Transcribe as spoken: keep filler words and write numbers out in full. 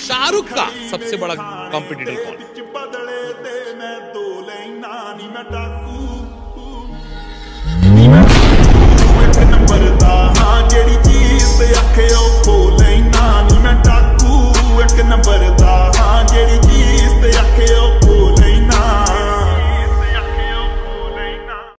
शाहरुख का सबसे बड़ा कॉम्पिटिटर कौन? बदले ते मैं दो लेना नी मैं डाकू